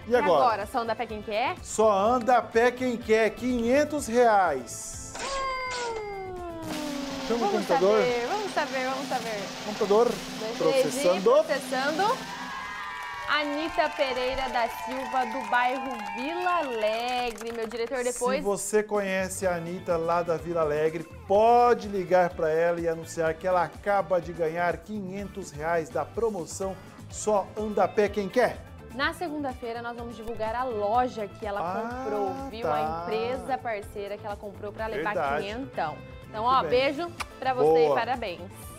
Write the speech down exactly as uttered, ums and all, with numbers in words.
E agora? E agora, só anda a pé quem quer? Só anda a pé quem quer, quinhentos reais. Chama o Vamos computador. saber, vamos saber, vamos saber. Computador processando. Processando. Anita Pereira da Silva, do bairro Vila Alegre. Meu diretor, depois... Se você conhece a Anita lá da Vila Alegre, pode ligar para ela e anunciar que ela acaba de ganhar quinhentos reais da promoção Só Anda a Pé Quem Quer. Na segunda-feira nós vamos divulgar a loja que ela Ah, comprou, viu? tá. A empresa parceira que ela comprou para levar Verdade. quinhentão. Então, Muito ó, bem. beijo para você Boa. e parabéns.